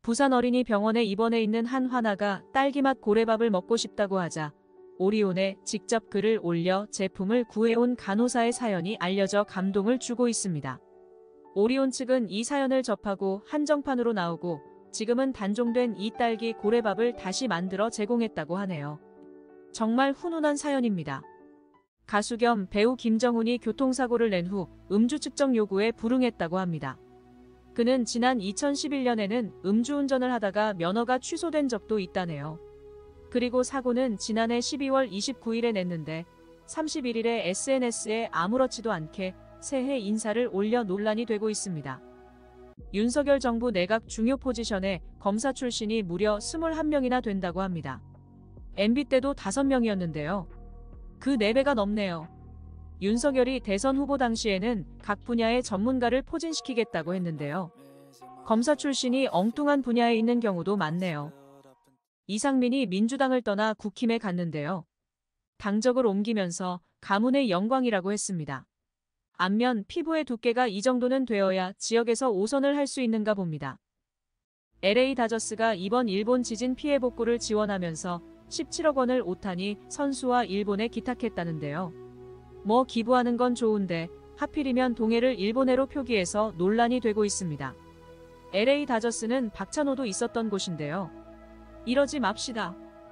부산 어린이병원에 입원해 있는 한 환아가 딸기맛 고래밥을 먹고 싶다고 하자 오리온에 직접 글을 올려 제품을 구해온 간호사의 사연이 알려져 감동을 주고 있습니다. 오리온 측은 이 사연을 접하고 한정판으로 나오고 지금은 단종된 이 딸기 고래밥을 다시 만들어 제공했다고 하네요. 정말 훈훈한 사연입니다. 가수 겸 배우 김정훈이 교통사고를 낸 후 음주 측정 요구에 불응했다고 합니다. 그는 지난 2011년에는 음주운전을 하다가 면허가 취소된 적도 있다네요. 그리고 사고는 지난해 12월 29일에 냈는데 31일에 SNS에 아무렇지도 않게 새해 인사를 올려 논란이 되고 있습니다. 윤석열 정부 내각 중요 포지션에 검사 출신이 무려 21명이나 된다고 합니다. MB 때도 5명이었는데요. 그 4배가 넘네요. 윤석열이 대선 후보 당시에는 각 분야의 전문가를 포진시키겠다고 했는데요. 검사 출신이 엉뚱한 분야에 있는 경우도 많네요. 이상민이 민주당을 떠나 국힘에 갔는데요. 당적을 옮기면서 가문의 영광이라고 했습니다. 안면 피부의 두께가 이 정도는 되어야 지역에서 5선을 할 수 있는가 봅니다. LA 다저스가 이번 일본 지진 피해 복구를 지원하면서 17억 원을 오타니 선수와 일본에 기탁했다는데요. 뭐 기부하는 건 좋은데 하필이면 동해를 일본해로 표기해서 논란이 되고 있습니다. LA 다저스는 박찬호도 있었던 곳인데요. 이러지 맙시다.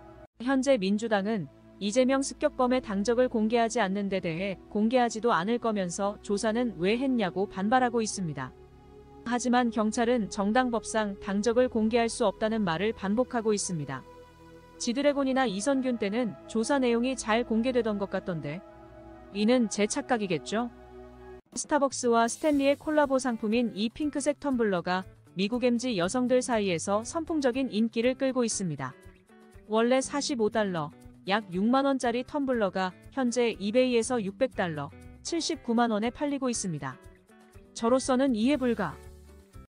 현재 민주당은 이재명 습격범의 당적을 공개하지 않는 데 대해 공개하지도 않을 거면서 조사는 왜 했냐고 반발하고 있습니다. 하지만 경찰은 정당법상 당적을 공개할 수 없다는 말을 반복하고 있습니다. 지드래곤이나 이선균 때는 조사 내용이 잘 공개되던 것 같던데. 이는 제 착각이겠죠? 스타벅스와 스탠리의 콜라보 상품인 이 핑크색 텀블러가 미국 MZ 여성들 사이에서 선풍적인 인기를 끌고 있습니다. 원래 $45, 약 6만원짜리 텀블러가 현재 이베이에서 $600, 79만원에 팔리고 있습니다. 저로서는 이해 불가.